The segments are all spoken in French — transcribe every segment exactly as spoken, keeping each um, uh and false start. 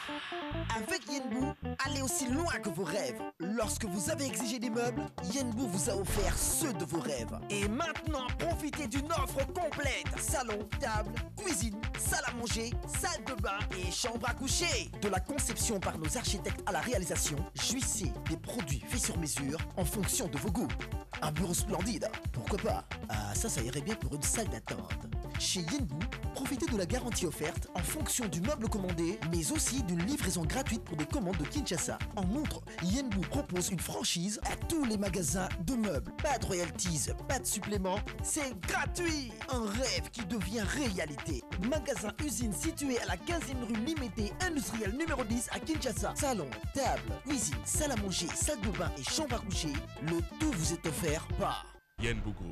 Avec Yenbou, allez aussi loin que vos rêves. Lorsque vous avez exigé des meubles, Yenbou vous a offert ceux de vos rêves. Et maintenant, profitez d'une offre complète. Salon, table, cuisine, salle à manger, salle de bain et chambre à coucher. De la conception par nos architectes à la réalisation, jouissez des produits faits sur mesure en fonction de vos goûts. Un bureau splendide, pourquoi pas? Ah, ça, ça irait bien pour une salle d'attente. Chez Yenbou, profitez de la garantie offerte en fonction du meuble commandé, mais aussi d'une livraison gratuite pour des commandes de Kinshasa. En outre, Yenbou propose une franchise à tous les magasins de meubles. Pas de royalties, pas de suppléments, c'est gratuit! Un rêve qui devient réalité. Magasin usine situé à la quinzième rue Limité industrielle numéro dix à Kinshasa. Salon, table, cuisine, salle à manger, salle de bain et chambre à coucher. Le tout vous est offert par Yenbou Group.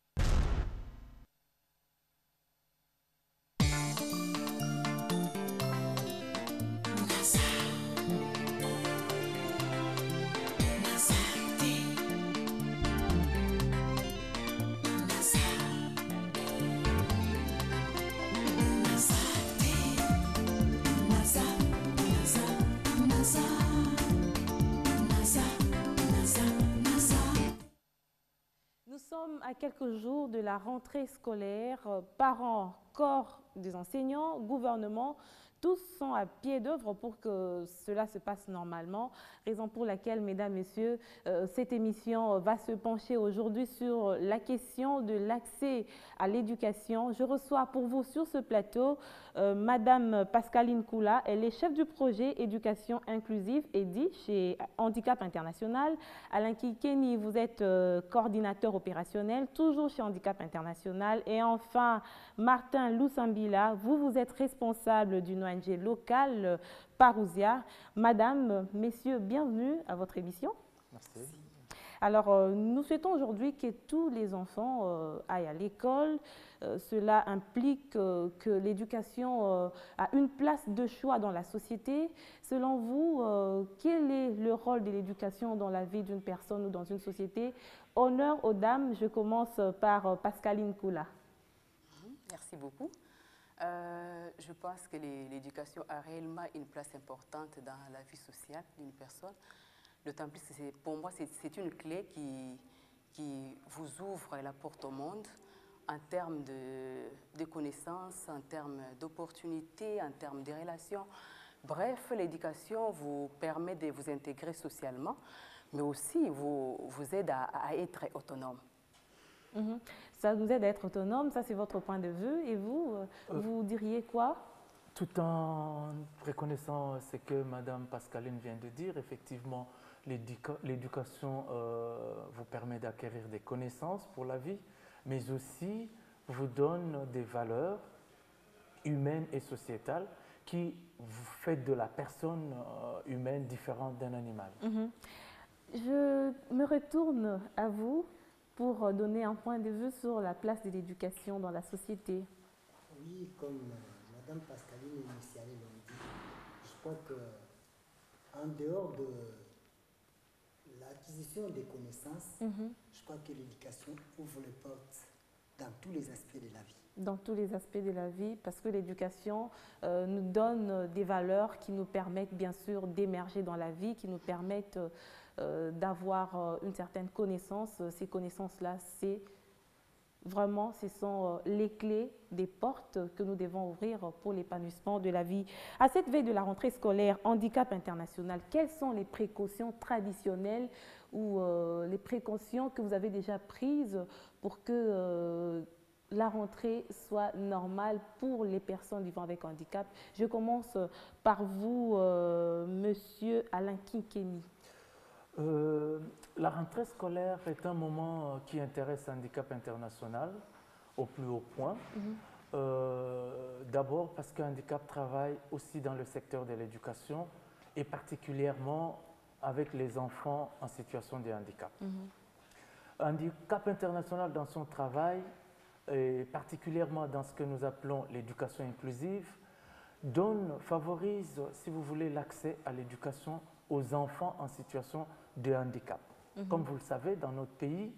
Nous sommes à quelques jours de la rentrée scolaire. Parents, corps des enseignants, gouvernement, tous sont à pied d'œuvre pour que cela se passe normalement. Raison pour laquelle, mesdames, messieurs, euh, cette émission va se pencher aujourd'hui sur la question de l'accès à l'éducation. Je reçois pour vous sur ce plateau euh, Madame Pascaline Koula. Elle est chef du projet éducation inclusive E D I chez Handicap International. Alain Kikeni, vous êtes euh, coordinateur opérationnel, toujours chez Handicap International. Et enfin, Martin Loussambila, vous, vous êtes responsable d'une O N G locale, euh, Parousia. Madame, messieurs, bienvenue à votre émission. Merci. Alors, euh, nous souhaitons aujourd'hui que tous les enfants euh, aillent à l'école. Euh, cela implique euh, que l'éducation euh, a une place de choix dans la société. Selon vous, euh, quel est le rôle de l'éducation dans la vie d'une personne ou dans une société? Honneur aux dames, je commence par euh, Pascaline Koula. Merci beaucoup. Euh, je pense que l'éducation a réellement une place importante dans la vie sociale d'une personne. D'autant plus que pour moi, c'est une clé qui, qui vous ouvre la porte au monde en termes de, de connaissances, en termes d'opportunités, en termes de relations. Bref, l'éducation vous permet de vous intégrer socialement, mais aussi vous, vous aide à, à être autonome. Mm-hmm. Ça nous aide à être autonome, ça c'est votre point de vue. Et vous, euh, vous diriez quoi? Tout en reconnaissant ce que Madame Pascaline vient de dire, effectivement, l'éducation euh, vous permet d'acquérir des connaissances pour la vie, mais aussi vous donne des valeurs humaines et sociétales qui vous fait de la personne euh, humaine différente d'un animal. Mm-hmm. Je me retourne à vous pour donner un point de vue sur la place de l'éducation dans la société. Oui, comme euh, Madame Pascaline et Missiale l'ont dit, je crois qu'en dehors de l'acquisition des connaissances, mm-hmm. je crois que l'éducation ouvre les portes dans tous les aspects de la vie. Dans tous les aspects de la vie, parce que l'éducation euh, nous donne des valeurs qui nous permettent bien sûr d'émerger dans la vie, qui nous permettent euh, d'avoir euh, une certaine connaissance. Ces connaissances-là, c'est vraiment, ce sont euh, les clés des portes que nous devons ouvrir pour l'épanouissement de la vie. À cette veille de la rentrée scolaire, Handicap International, quelles sont les précautions traditionnelles ou euh, les précautions que vous avez déjà prises pour que euh, la rentrée soit normale pour les personnes vivant avec handicap? Je commence par vous, euh, Monsieur Alain Kikeni. Euh, la rentrée scolaire est un moment qui intéresse Handicap International au plus haut point. Mm-hmm. euh, D'abord parce que Handicap travaille aussi dans le secteur de l'éducation et particulièrement avec les enfants en situation de handicap. Mm-hmm. Handicap International dans son travail, et particulièrement dans ce que nous appelons l'éducation inclusive, donne, favorise, si vous voulez, l'accès à l'éducation aux enfants en situation de handicap. Mm-hmm. Comme vous le savez, dans notre pays,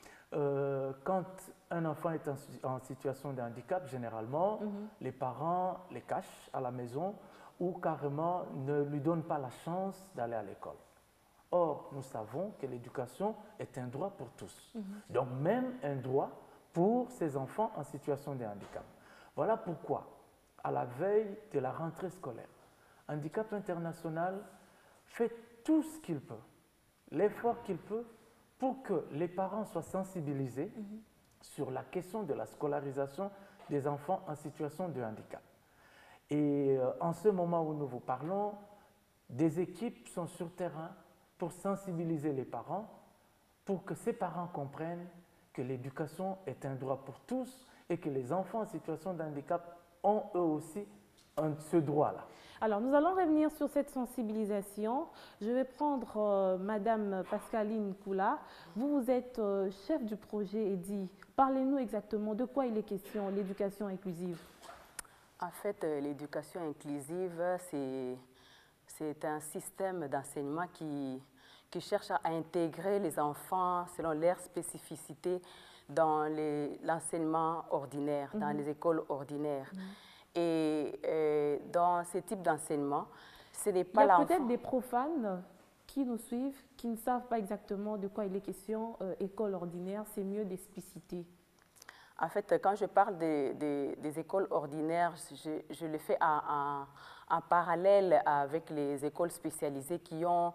euh, quand un enfant est en, en situation de handicap, généralement, mm-hmm. les parents les cachent à la maison ou carrément ne lui donnent pas la chance d'aller à l'école. Or, nous savons que l'éducation est un droit pour tous. Mm-hmm. Donc, même un droit pour ces enfants en situation de handicap. Voilà pourquoi, à la veille de la rentrée scolaire, Handicap International fait tout ce qu'il peut, l'effort qu'il peut, pour que les parents soient sensibilisés mm-hmm. sur la question de la scolarisation des enfants en situation de handicap. Et euh, en ce moment où nous vous parlons, des équipes sont sur terrain pour sensibiliser les parents, pour que ces parents comprennent que l'éducation est un droit pour tous et que les enfants en situation de handicap ont eux aussi un, ce droit-là. Alors, nous allons revenir sur cette sensibilisation. Je vais prendre euh, Madame Pascaline Koula. Vous, vous êtes euh, chef du projet EDI. Parlez-nous exactement de quoi il est question, l'éducation inclusive. En fait, euh, l'éducation inclusive, c'est un système d'enseignement qui, qui cherche à intégrer les enfants selon leurs spécificités dans l'enseignement ordinaire, mm-hmm. dans les écoles ordinaires. Mm-hmm. Et euh, dans ce type d'enseignement, ce n'est pas l'enfant. Il y a peut-être des profanes qui nous suivent, qui ne savent pas exactement de quoi il est question. Euh, école ordinaire, c'est mieux d'expliciter. En fait, quand je parle des, des, des écoles ordinaires, je, je le fais en, en, en parallèle avec les écoles spécialisées qui ont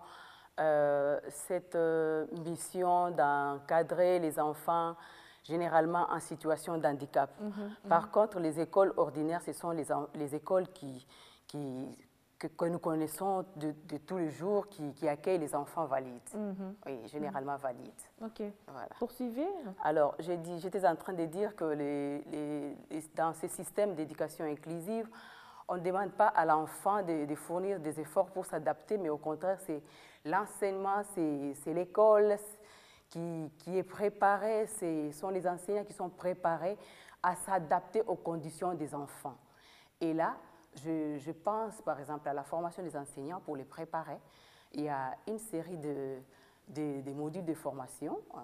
euh, cette euh, mission d'encadrer les enfants généralement en situation d'handicap. Mm-hmm, Par mm-hmm. contre, les écoles ordinaires, ce sont les, les écoles qui, qui, que, que nous connaissons de, de tous les jours, qui, qui accueillent les enfants valides. Mm-hmm. Oui, généralement mm-hmm. valides. OK. Voilà. Poursuivez. Alors, j'étais en train de dire que les, les, les, dans ces systèmes d'éducation inclusive, on ne demande pas à l'enfant de, de fournir des efforts pour s'adapter, mais au contraire, c'est l'enseignement, c'est l'école Qui, qui est préparé, ce sont les enseignants qui sont préparés à s'adapter aux conditions des enfants. Et là, je, je pense par exemple à la formation des enseignants pour les préparer. Il y a une série de, de, de modules de formation euh,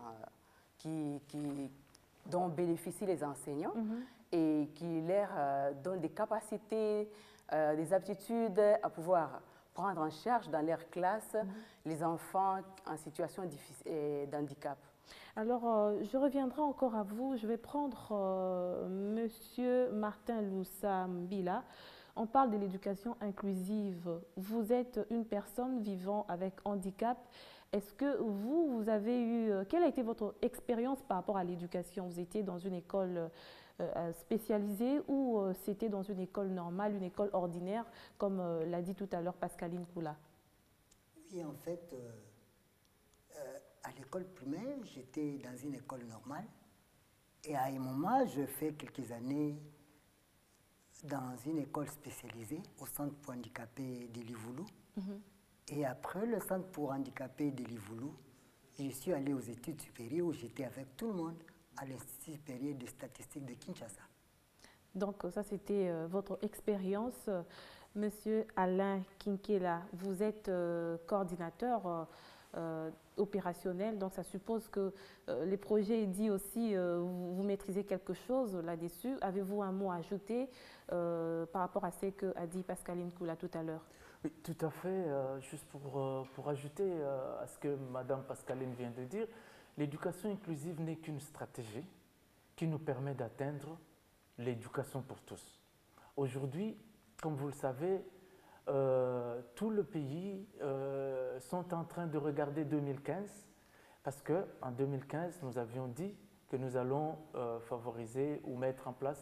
qui, qui, dont bénéficient les enseignants mm-hmm. et qui leur euh, donnent des capacités, euh, des aptitudes à pouvoir prendre en charge dans leur classe mmh. les enfants en situation d'handicap. Alors, euh, je reviendrai encore à vous. Je vais prendre euh, Monsieur Martin Loussa Mbila. On parle de l'éducation inclusive. Vous êtes une personne vivant avec handicap. Est-ce que vous, vous avez eu... Euh, quelle a été votre expérience par rapport à l'éducation? Vous étiez dans une école euh, spécialisée ou euh, c'était dans une école normale, une école ordinaire, comme euh, l'a dit tout à l'heure Pascaline Koula? Oui, en fait, euh, euh, à l'école primaire, j'étais dans une école normale. Et à un moment, je fais quelques années dans une école spécialisée au centre pour handicapés de Livoulou. Mm-hmm. Et après le centre pour handicapés de Livoulou, je suis allé aux études supérieures où j'étais avec tout le monde à l'Institut supérieur de statistiques de Kinshasa. Donc ça, c'était euh, votre expérience. Monsieur Alain Kinkela, vous êtes euh, coordinateur euh, euh, opérationnel, donc ça suppose que euh, les projets EDI aussi, euh, vous, vous maîtrisez quelque chose là-dessus. Avez-vous un mot à ajouter euh, par rapport à ce qu'a dit Pascaline Koula tout à l'heure? Oui, tout à fait. Euh, juste pour, euh, pour ajouter euh, à ce que Madame Pascaline vient de dire, l'éducation inclusive n'est qu'une stratégie qui nous permet d'atteindre l'éducation pour tous. Aujourd'hui, comme vous le savez, euh, tout le pays euh, sont en train de regarder deux mille quinze parce qu'en deux mille quinze, nous avions dit que nous allons euh, favoriser ou mettre en place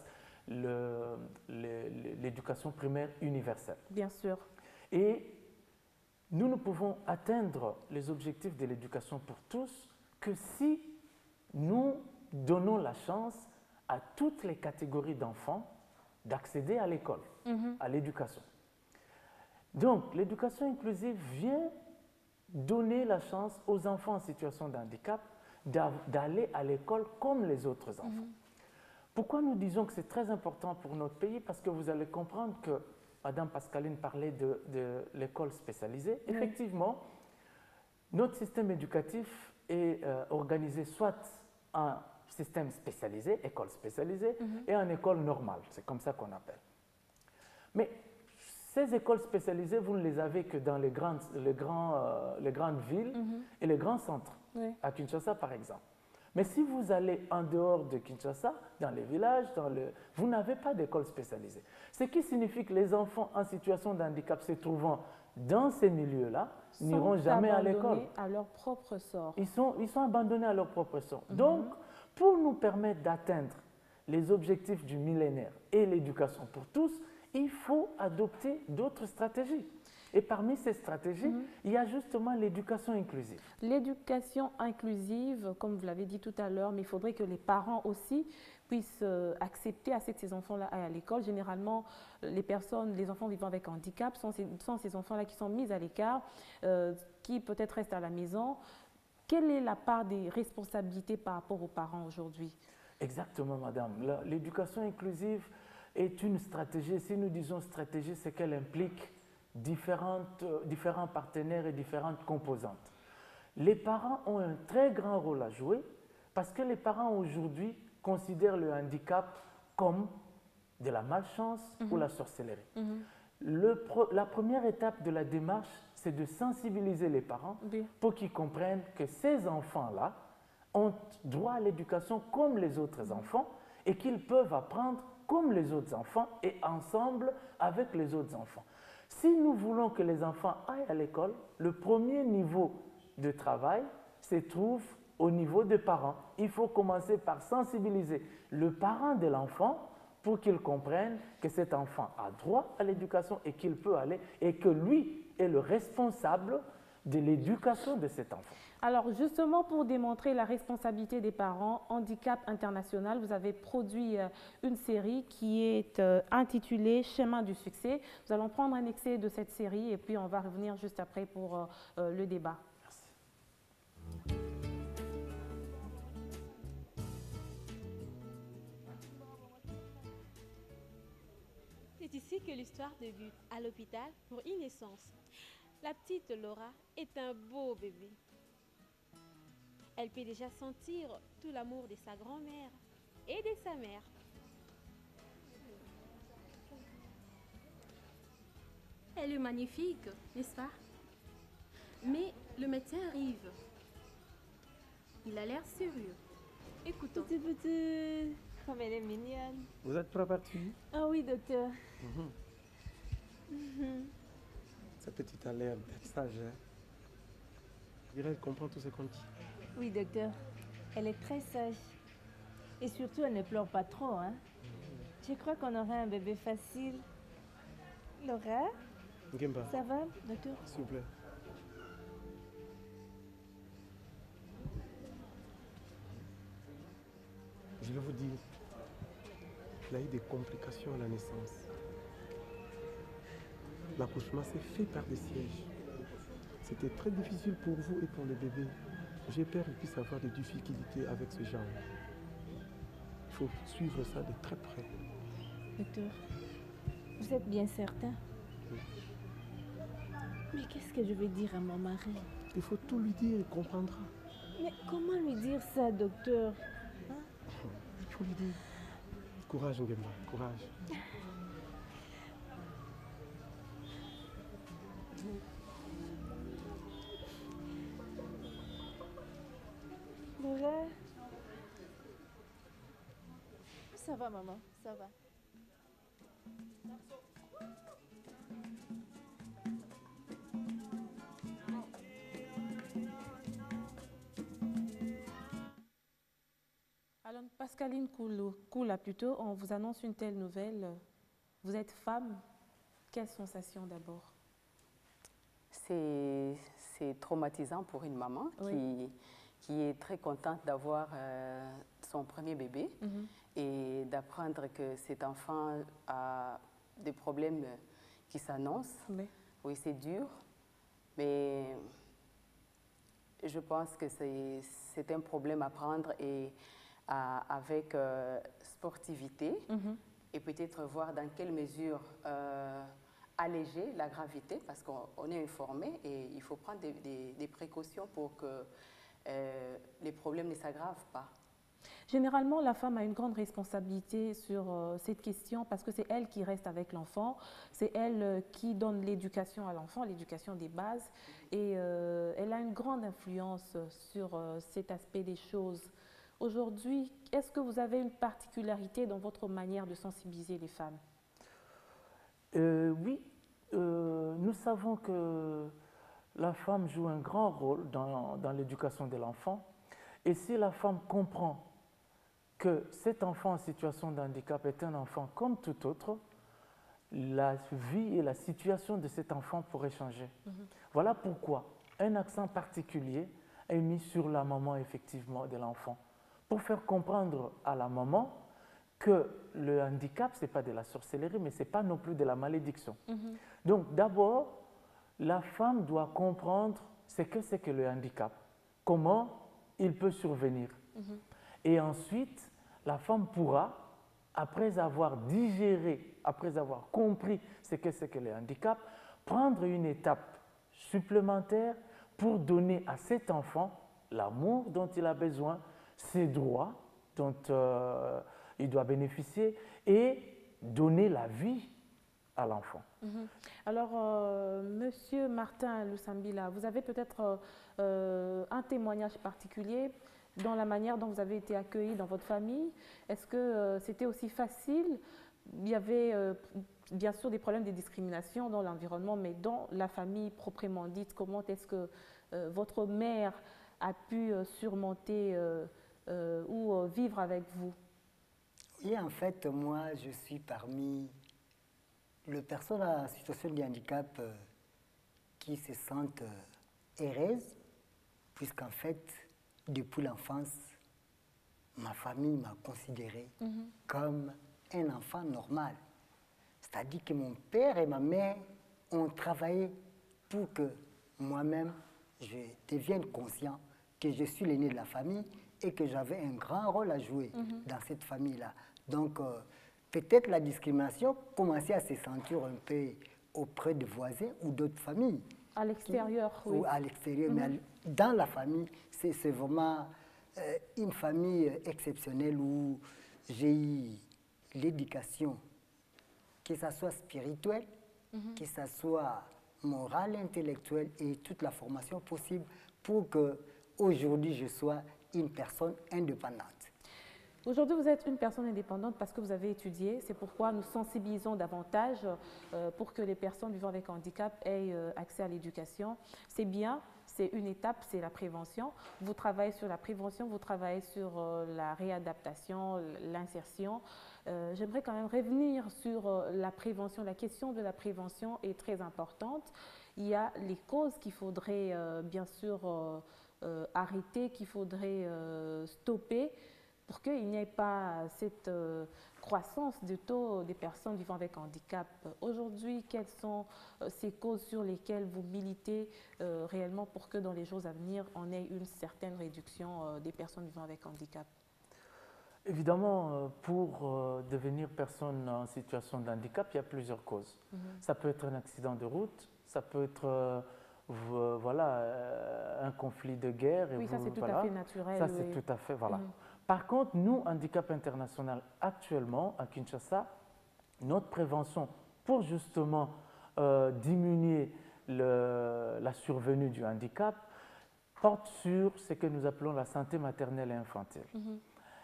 l'éducation primaire universelle. Bien sûr. Et nous ne pouvons atteindre les objectifs de l'éducation pour tous que si nous donnons la chance à toutes les catégories d'enfants d'accéder à l'école, mm-hmm. à l'éducation. Donc, l'éducation inclusive vient donner la chance aux enfants en situation de handicap d'aller à l'école comme les autres enfants. Mm-hmm. Pourquoi nous disons que c'est très important pour notre pays? Parce que vous allez comprendre que Madame Pascaline parlait de, de l'école spécialisée. Oui. Effectivement, notre système éducatif est euh, organisé soit en système spécialisé, école spécialisée, mm-hmm. et en école normale. C'est comme ça qu'on appelle. Mais ces écoles spécialisées, vous ne les avez que dans les grandes, les grands, euh, les grandes villes mm-hmm. et les grands centres, oui. à Kinshasa par exemple. Mais si vous allez en dehors de Kinshasa, dans les villages, dans le, vous n'avez pas d'école spécialisée. Ce qui signifie que les enfants en situation de handicap se trouvant dans ces milieux-là n'iront jamais à l'école. À leur propre sort. Ils sont, ils sont abandonnés à leur propre sort. Mm-hmm. Donc, pour nous permettre d'atteindre les objectifs du millénaire et l'éducation pour tous, il faut adopter d'autres stratégies. Et parmi ces stratégies, mmh. il y a justement l'éducation inclusive. L'éducation inclusive, comme vous l'avez dit tout à l'heure, mais il faudrait que les parents aussi puissent euh, accepter assez que ces enfants-là aillent à l'école. Généralement, les personnes, les enfants vivant avec handicap sont ces, sont ces enfants-là qui sont mis à l'écart, euh, qui peut-être restent à la maison. Quelle est la part des responsabilités par rapport aux parents aujourd'hui? Exactement, madame. L'éducation inclusive est une stratégie. Si nous disons stratégie, c'est qu'elle implique différentes, euh, différents partenaires et différentes composantes. Les parents ont un très grand rôle à jouer parce que les parents aujourd'hui considèrent le handicap comme de la malchance mm-hmm. ou la sorcellerie. Mm-hmm. Le pro, la première étape de la démarche, c'est de sensibiliser les parents oui. pour qu'ils comprennent que ces enfants-là ont droit à l'éducation comme les autres mm-hmm. enfants et qu'ils peuvent apprendre comme les autres enfants et ensemble avec les autres enfants. Si nous voulons que les enfants aillent à l'école, le premier niveau de travail se trouve au niveau des parents. Il faut commencer par sensibiliser le parent de l'enfant pour qu'il comprenne que cet enfant a droit à l'éducation et qu'il peut aller et que lui est le responsable de l'éducation de cet enfant. Alors justement, pour démontrer la responsabilité des parents, Handicap International, vous avez produit euh, une série qui est euh, intitulée Chemin du succès. Nous allons prendre un extrait de cette série et puis on va revenir juste après pour euh, euh, le débat. Merci. C'est ici que l'histoire débute, à l'hôpital pour une naissance. La petite Laura est un beau bébé. Elle peut déjà sentir tout l'amour de sa grand-mère et de sa mère. Elle est magnifique, n'est-ce pas? Mais le médecin arrive. Il a l'air sérieux. Écoutons. Petit, petit, comme elle est mignonne. Vous êtes prêt à partir? Ah oui, docteur. Mm-hmm. Mm-hmm. Cette petite a l'air d'être sage, hein? Je dirais qu'elle comprend tout ce qu'on dit. Oui, docteur. Elle est très sage. Et surtout, elle ne pleure pas trop, hein. Je crois qu'on aura un bébé facile. Laura? Ngimba. Ça va, docteur? S'il vous plaît. Je vais vous dire, il a eu des complications à la naissance. L'accouchement s'est fait par des sièges. C'était très difficile pour vous et pour le bébé. J'ai peur qu'il puisse avoir des difficultés avec ce genre. Il faut suivre ça de très près. Docteur, vous êtes bien certain? Oui. Mais qu'est-ce que je vais dire à mon mari? Il faut tout lui dire, il comprendra. Mais comment lui dire ça, docteur? Hein? Il faut lui dire. Courage, Ngema, courage. Laura? Ça va, maman, ça va. Alors, Pascaline Koula, plutôt, on vous annonce une telle nouvelle. Vous êtes femme. Quelle sensation d'abord? C'est traumatisant pour une maman oui. qui, qui est très contente d'avoir euh, son premier bébé mm-hmm. et d'apprendre que cet enfant a des problèmes qui s'annoncent. Oui, oui c'est dur, mais je pense que c'est un problème à prendre et à, avec euh, sportivité mm-hmm. et peut-être voir dans quelle mesure euh, alléger la gravité parce qu'on est informé et il faut prendre des, des, des précautions pour que euh, les problèmes ne s'aggravent pas. Généralement, la femme a une grande responsabilité sur euh, cette question parce que c'est elle qui reste avec l'enfant, c'est elle euh, qui donne l'éducation à l'enfant, l'éducation des bases, et euh, elle a une grande influence sur euh, cet aspect des choses. Aujourd'hui, est-ce que vous avez une particularité dans votre manière de sensibiliser les femmes? euh, Oui, euh, nous savons que la femme joue un grand rôle dans, dans l'éducation de l'enfant, et si la femme comprend que cet enfant en situation de handicap est un enfant comme tout autre, la vie et la situation de cet enfant pourraient changer. Mm-hmm. Voilà pourquoi un accent particulier est mis sur la maman effectivement de l'enfant, pour faire comprendre à la maman que le handicap, ce n'est pas de la sorcellerie, mais ce n'est pas non plus de la malédiction. Mm-hmm. Donc d'abord, la femme doit comprendre ce que c'est que le handicap, comment il peut survenir. Mm-hmm. Et ensuite, la femme pourra, après avoir digéré, après avoir compris ce que c'est que le handicap, prendre une étape supplémentaire pour donner à cet enfant l'amour dont il a besoin, ses droits dont euh, il doit bénéficier et donner la vie à l'enfant. Mm-hmm. Alors, euh, Monsieur Martin Lusambila, vous avez peut-être euh, un témoignage particulier dans la manière dont vous avez été accueilli dans votre famille. Est-ce que euh, c'était aussi facile? Il y avait euh, bien sûr des problèmes de discrimination dans l'environnement, mais dans la famille proprement dite, comment est-ce que euh, votre mère a pu euh, surmonter euh, euh, ou euh, vivre avec vous? Oui, en fait, moi, je suis parmi les personnes en situation de handicap euh, qui se sentent euh, heureuses, puisqu'en fait, depuis l'enfance, ma famille m'a considéré mm-hmm. comme un enfant normal. C'est-à-dire que mon père et ma mère ont travaillé pour que moi-même, je devienne conscient que je suis l'aîné de la famille et que j'avais un grand rôle à jouer mm-hmm. dans cette famille-là. Donc, euh, peut-être la discrimination commençait à se sentir un peu auprès de voisins ou d'autres familles. À l'extérieur, oui. Ou à l'extérieur, mm-hmm. mais dans la famille, c'est vraiment euh, une famille exceptionnelle où j'ai eu l'éducation, que ce soit spirituelle, mm-hmm. que ce soit morale, intellectuelle et toute la formation possible pour qu'aujourd'hui je sois une personne indépendante. Aujourd'hui, vous êtes une personne indépendante parce que vous avez étudié. C'est pourquoi nous sensibilisons davantage euh, pour que les personnes vivant avec handicap aient euh, accès à l'éducation. C'est bien, c'est une étape, c'est la prévention. Vous travaillez sur la prévention, vous travaillez sur euh, la réadaptation, l'insertion. Euh, J'aimerais quand même revenir sur euh, la prévention. La question de la prévention est très importante. Il y a les causes qu'il faudrait euh, bien sûr euh, euh, arrêter, qu'il faudrait euh, stopper, pour qu'il n'y ait pas cette euh, croissance du taux des personnes vivant avec handicap. Aujourd'hui, quelles sont euh, ces causes sur lesquelles vous militez euh, réellement pour que dans les jours à venir, on ait une certaine réduction euh, des personnes vivant avec handicap? Évidemment, pour euh, devenir personne en situation de handicap, il y a plusieurs causes. Mm-hmm. Ça peut être un accident de route, ça peut être euh, voilà, euh, un conflit de guerre. Et oui, vous, ça c'est tout voilà. à fait naturel. Ça oui. c'est tout à fait, voilà. Mm-hmm. Par contre, nous, Handicap International, actuellement, à Kinshasa, notre prévention pour justement euh, diminuer le, la survenue du handicap porte sur ce que nous appelons la santé maternelle et infantile. Mm-hmm.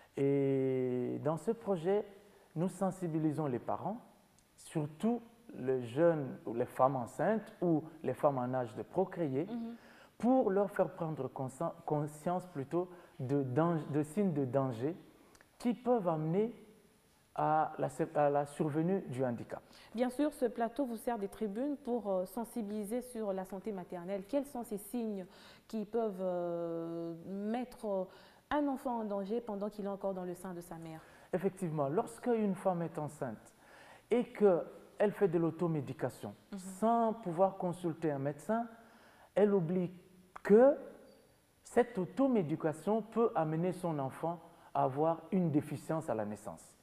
Et dans ce projet, nous sensibilisons les parents, surtout les jeunes ou les femmes enceintes ou les femmes en âge de procréer, mm-hmm. pour leur faire prendre conscience plutôt de, de signes de danger qui peuvent amener à la, à la survenue du handicap. Bien sûr, ce plateau vous sert des tribunes pour euh, sensibiliser sur la santé maternelle. Quels sont ces signes qui peuvent euh, mettre un enfant en danger pendant qu'il est encore dans le sein de sa mère? Effectivement, lorsque une femme est enceinte et qu'elle fait de l'automédication mm-hmm. sans pouvoir consulter un médecin, elle oublie que cette automédication peut amener son enfant à avoir une déficience à la naissance.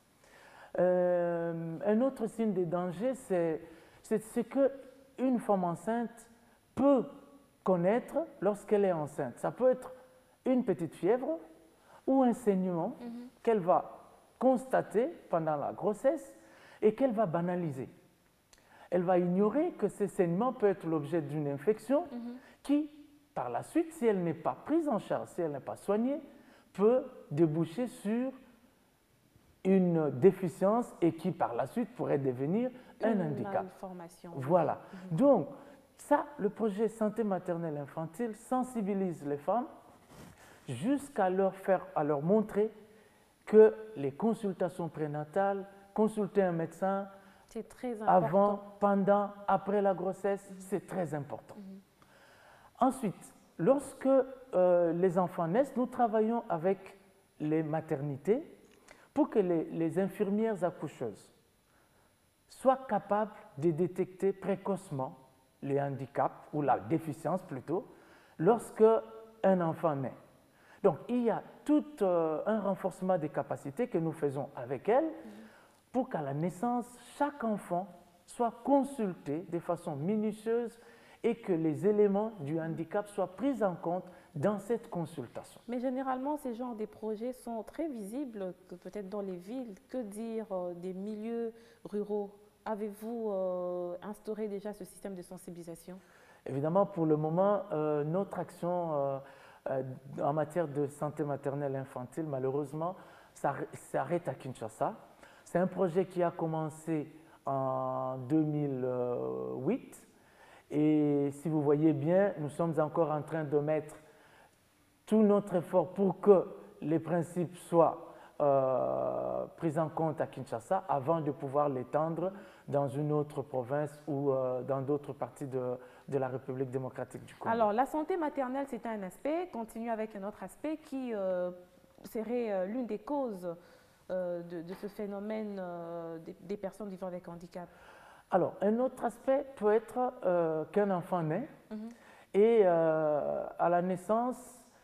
Euh, un autre signe de danger, c'est ce qu'une femme enceinte peut connaître lorsqu'elle est enceinte. Ça peut être une petite fièvre ou un saignement mm-hmm. qu'elle va constater pendant la grossesse et qu'elle va banaliser. Elle va ignorer que ce saignement peut être l'objet d'une infection mm-hmm. qui, par la suite, si elle n'est pas prise en charge, si elle n'est pas soignée, peut déboucher sur une déficience et qui, par la suite, pourrait devenir un une handicap. Malformation. Voilà. Mm-hmm. Donc, ça, le projet santé maternelle infantile sensibilise les femmes jusqu'à leur faire, à leur montrer que les consultations prénatales, consulter un médecin très avant, pendant, après la grossesse, mm-hmm. c'est très important. Mm-hmm. Ensuite, lorsque euh, les enfants naissent, nous travaillons avec les maternités pour que les, les infirmières accoucheuses soient capables de détecter précocement les handicaps, ou la déficience plutôt, lorsque un enfant naît. Donc, il y a tout euh, un renforcement des capacités que nous faisons avec elles pour qu'à la naissance, chaque enfant soit consulté de façon minutieuse et que les éléments du handicap soient pris en compte dans cette consultation. Mais généralement, ces genres de projets sont très visibles, peut-être dans les villes. Que dire euh, des milieux ruraux? Avez-vous euh, instauré déjà ce système de sensibilisation? Évidemment, pour le moment, euh, notre action euh, euh, en matière de santé maternelle infantile, malheureusement, s'arrête à Kinshasa. C'est un projet qui a commencé en deux mille huit. Et si vous voyez bien, nous sommes encore en train de mettre tout notre effort pour que les principes soient euh, pris en compte à Kinshasa avant de pouvoir l'étendre dans une autre province ou euh, dans d'autres parties de, de la République démocratique du Congo. Alors, la santé maternelle, c'est un aspect. Continue avec un autre aspect qui euh, serait euh, l'une des causes euh, de, de ce phénomène euh, des, des personnes vivant avec handicap. Alors, un autre aspect peut être euh, qu'un enfant naît mm-hmm. et euh, à la naissance,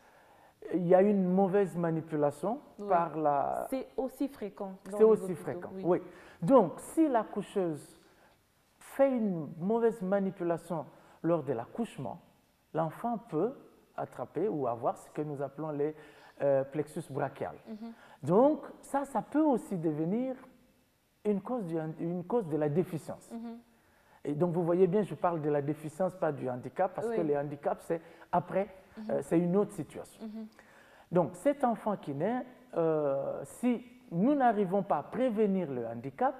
il y a une mauvaise manipulation oui. par la... C'est aussi fréquent. C'est aussi fréquent, oui. oui. Donc, si l'accoucheuse fait une mauvaise manipulation lors de l'accouchement, l'enfant peut attraper ou avoir ce que nous appelons les euh, plexus brachial. Mm-hmm. Donc, ça, ça peut aussi devenir Une cause, du, une cause de la déficience. Mm-hmm. Et donc, vous voyez bien, je parle de la déficience, pas du handicap, parce oui. que le handicap, c'est après, mm-hmm. euh, c'est une autre situation. Mm-hmm. Donc, cet enfant qui naît, euh, si nous n'arrivons pas à prévenir le handicap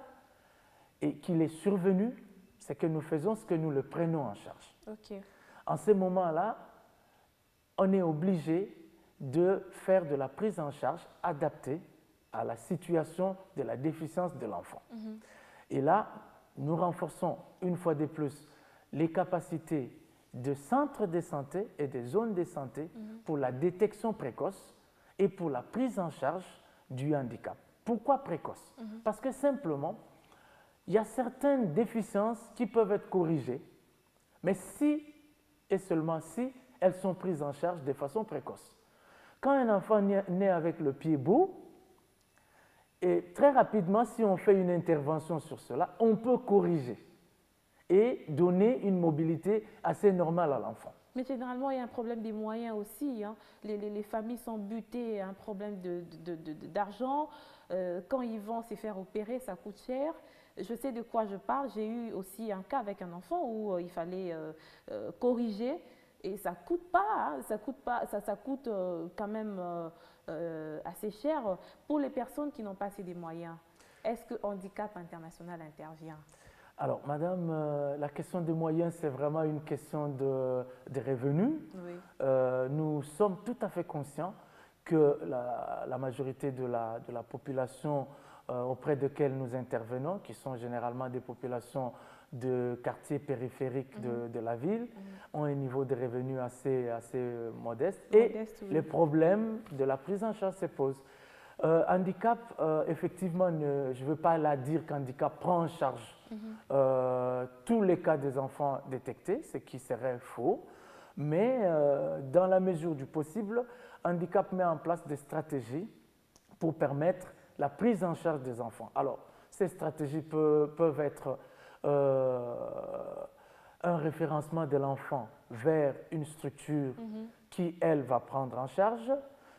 et qu'il est survenu, c'est que nous faisons ce que nous le prenons en charge. Okay. En ce moment-là, on est obligé de faire de la prise en charge adaptée à la situation de la déficience de l'enfant. Mm-hmm. Et là, nous renforçons une fois de plus les capacités de centres de santé et des zones de santé mm-hmm. pour la détection précoce et pour la prise en charge du handicap. Pourquoi précoce? Mm-hmm. Parce que simplement, il y a certaines déficiences qui peuvent être corrigées, mais si et seulement si elles sont prises en charge de façon précoce. Quand un enfant naît avec le pied beau, et très rapidement, si on fait une intervention sur cela, on peut corriger et donner une mobilité assez normale à l'enfant. Mais généralement, il y a un problème des moyens aussi. Hein. Les, les, les familles sont butées à un problème de, de, de, de, d'argent. Euh, quand ils vont se faire opérer, ça coûte cher. Je sais de quoi je parle. J'ai eu aussi un cas avec un enfant où euh, il fallait euh, euh, corriger. Et ça ne coûte pas, hein, ça coûte, pas, ça, ça coûte euh, quand même euh, euh, assez cher pour les personnes qui n'ont pas assez de moyens. Est-ce que Handicap International intervient? Alors, madame, euh, la question des moyens, c'est vraiment une question de, de revenus. Oui. Euh, nous sommes tout à fait conscients que la, la majorité de la, de la population euh, auprès de laquelle nous intervenons, qui sont généralement des populations de quartiers périphériques de, mm-hmm. de la ville, mm-hmm. ont un niveau de revenus assez, assez modeste. modeste et oui. les problèmes de la prise en charge se posent. Euh, handicap, euh, effectivement, ne, je ne veux pas la dire qu'handicap prend en charge mm-hmm. euh, tous les cas des enfants détectés, ce qui serait faux, mais euh, dans la mesure du possible, Handicap met en place des stratégies pour permettre la prise en charge des enfants. Alors, ces stratégies peut, peuvent être euh, un référencement de l'enfant vers une structure mm-hmm. qui, elle, va prendre en charge.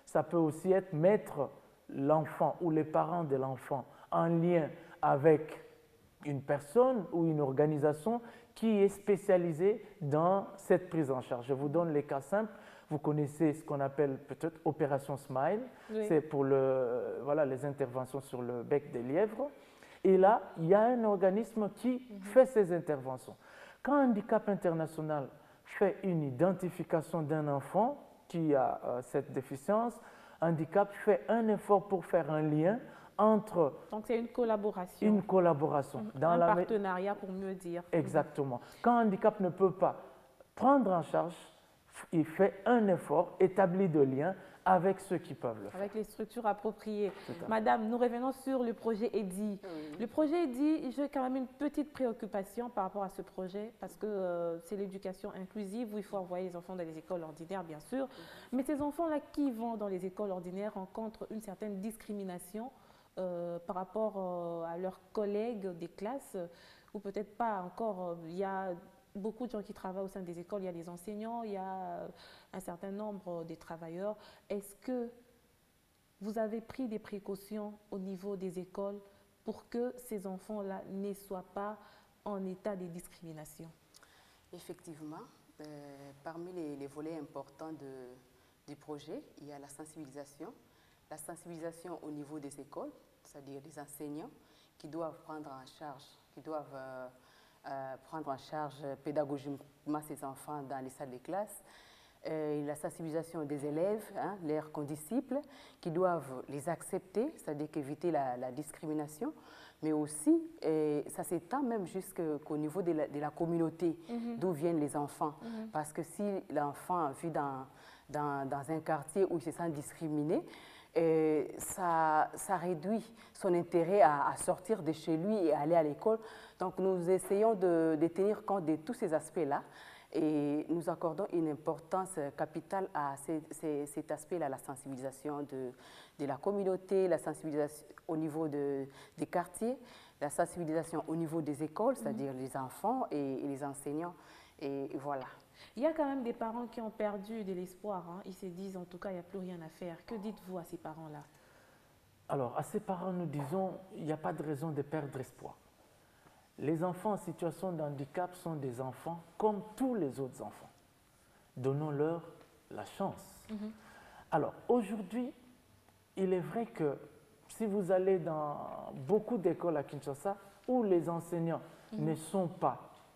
ça peut aussi être mettre l'enfant ou les parents de l'enfant en lien avec une personne ou une organisation qui est spécialisée dans cette prise en charge. Je vous donne les cas simples. Vous connaissez ce qu'on appelle peut-être Opération Smile. Oui. C'est pour le, voilà, les interventions sur le bec des lièvres. Et là, il y a un organisme qui mm-hmm. fait ces interventions. Quand Handicap International fait une identification d'un enfant qui a euh, cette déficience, Handicap fait un effort pour faire un lien entre... Donc c'est une collaboration. Une collaboration. Un, dans un la... partenariat pour mieux dire. Exactement. Quand Handicap ne peut pas prendre en charge, il fait un effort établi de lien avec ceux qui peuvent le faire. Avec les structures appropriées. Madame, nous revenons sur le projet EDI. Oui. Le projet EDI, j'ai quand même une petite préoccupation par rapport à ce projet parce que euh, c'est l'éducation inclusive où il faut envoyer les enfants dans les écoles ordinaires, bien sûr. Oui. Mais ces enfants-là qui vont dans les écoles ordinaires rencontrent une certaine discrimination euh, par rapport euh, à leurs collègues des classes ou peut-être pas encore. Il y a beaucoup de gens qui travaillent au sein des écoles, il y a des enseignants, il y a un certain nombre de travailleurs. Est-ce que vous avez pris des précautions au niveau des écoles pour que ces enfants-là ne soient pas en état de discrimination? Effectivement, euh, parmi les, les volets importants de, du projet, il y a la sensibilisation. La sensibilisation au niveau des écoles, c'est-à-dire des enseignants qui doivent prendre en charge, qui doivent... Euh, Euh, prendre en charge pédagogiquement ces enfants dans les salles de classe, euh, la sensibilisation des élèves, hein, leurs condisciples, qui doivent les accepter, c'est-à-dire qu'éviter la, la discrimination, mais aussi, euh, ça s'étend même jusqu'au niveau de la, de la communauté mm-hmm. d'où viennent les enfants. Mm-hmm. Parce que si l'enfant vit dans, dans, dans un quartier où il se sent discriminé, Euh, ça, ça réduit son intérêt à, à sortir de chez lui et aller à l'école. Donc nous essayons de, de tenir compte de tous ces aspects-là et nous accordons une importance capitale à ces, ces, cet aspect-là, la sensibilisation de, de la communauté, la sensibilisation au niveau de, des quartiers, la sensibilisation au niveau des écoles, c'est-à-dire mm-hmm. les enfants et, et les enseignants. Et, et voilà. Il y a quand même des parents qui ont perdu de l'espoir. Hein. Ils se disent, en tout cas, il n'y a plus rien à faire. Que dites-vous à ces parents-là? Alors, à ces parents, nous disons, il n'y a pas de raison de perdre espoir. Les enfants en situation de handicap sont des enfants comme tous les autres enfants. Donnons-leur la chance. Mm-hmm. Alors, aujourd'hui, il est vrai que si vous allez dans beaucoup d'écoles à Kinshasa où les enseignants mm-hmm. ne sont pas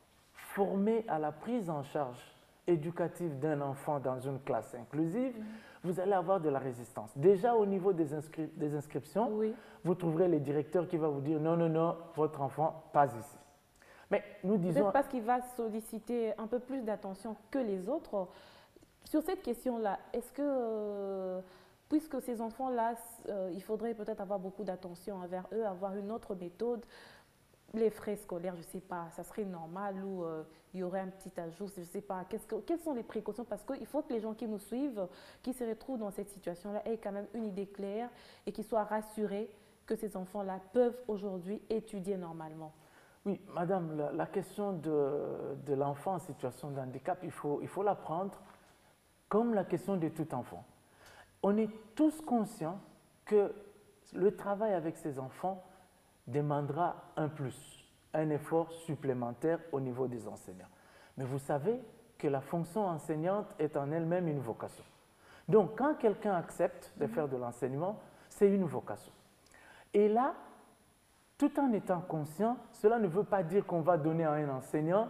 formés à la prise en charge éducative d'un enfant dans une classe inclusive, mmh. vous allez avoir de la résistance. Déjà au niveau des, inscri des inscriptions, oui. vous trouverez les directeurs qui vont vous dire non, non, non, votre enfant passe ici. Mais nous disons... Peut-être parce qu'il va solliciter un peu plus d'attention que les autres. Sur cette question-là, est-ce que, euh, puisque ces enfants-là, euh, il faudrait peut-être avoir beaucoup d'attention envers eux, avoir une autre méthode, les frais scolaires, je ne sais pas, ça serait normal ou euh, il y aurait un petit ajout, je ne sais pas. Qu'est-ce que, quelles sont les précautions? Parce qu'il faut que les gens qui nous suivent, qui se retrouvent dans cette situation-là, aient quand même une idée claire et qu'ils soient rassurés que ces enfants-là peuvent aujourd'hui étudier normalement. Oui, madame, la, la question de, de l'enfant en situation de handicap, il faut, il faut la prendre comme la question de tout enfant. On est tous conscients que le travail avec ces enfants demandera un plus, un effort supplémentaire au niveau des enseignants. Mais vous savez que la fonction enseignante est en elle-même une vocation. Donc, quand quelqu'un accepte de faire de l'enseignement, c'est une vocation. Et là, tout en étant conscient, cela ne veut pas dire qu'on va donner à un enseignant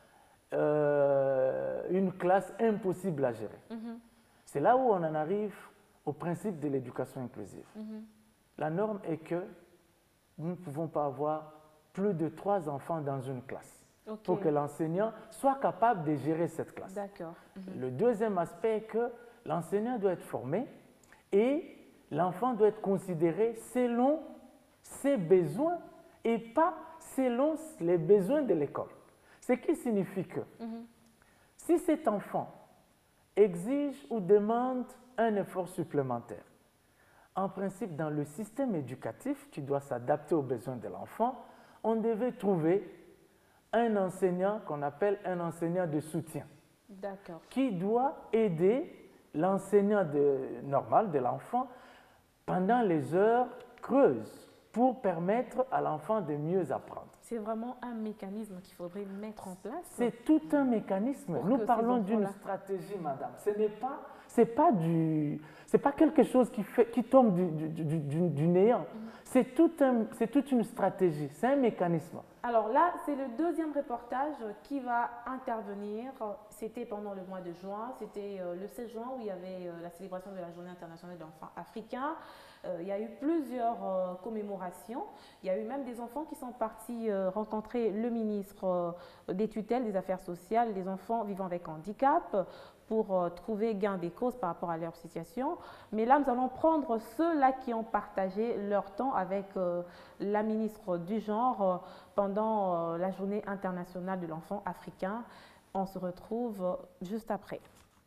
euh, une classe impossible à gérer. Mm-hmm. C'est là où on en arrive au principe de l'éducation inclusive. Mm-hmm. La norme est que nous ne pouvons pas avoir plus de trois enfants dans une classe okay. pour que l'enseignant soit capable de gérer cette classe. D'accord. Mm-hmm. Le deuxième aspect est que l'enseignant doit être formé et l'enfant doit être considéré selon ses besoins et pas selon les besoins de l'école. Ce qui signifie que mm-hmm. si cet enfant exige ou demande un effort supplémentaire, en principe, dans le système éducatif qui doit s'adapter aux besoins de l'enfant, on devait trouver un enseignant qu'on appelle un enseignant de soutien, qui doit aider l'enseignant normal de l'enfant pendant les heures creuses pour permettre à l'enfant de mieux apprendre. C'est vraiment un mécanisme qu'il faudrait mettre en place. C'est tout un mécanisme. Nous parlons d'une stratégie, madame. Ce n'est pas, c'est pas du, c'est pas quelque chose qui, fait, qui tombe du, du, du, du, du néant. Mm-hmm. C'est tout un, c'est toute une stratégie, c'est un mécanisme. Alors là, c'est le deuxième reportage qui va intervenir. C'était pendant le mois de juin, c'était le seize juin où il y avait la célébration de la Journée internationale de l'enfant africain. Il y a eu plusieurs commémorations. Il y a eu même des enfants qui sont partis rencontrer le ministre des tutelles, des affaires sociales, des enfants vivant avec handicap, pour trouver gain des causes par rapport à leur situation. Mais là, nous allons prendre ceux-là qui ont partagé leur temps avec euh, la ministre du genre euh, pendant euh, la Journée internationale de l'enfant africain. On se retrouve euh, juste après.